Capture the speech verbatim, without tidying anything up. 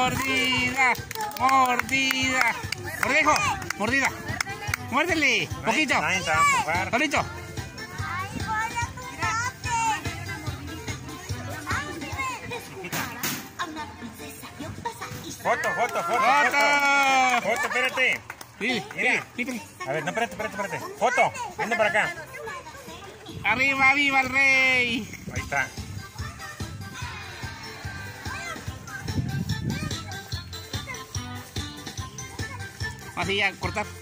Mordida, mordida. Mordejo, mordida. Muérdele, poquito. Solito. Foto, foto, foto, foto. ¡Foto! Foto, espérate. Sí, Mira. sí, sí. A ver, no, espérate, espérate, espérate. Foto, ven para acá. Arriba, viva el rey. Ahí está. Así ya, cortar.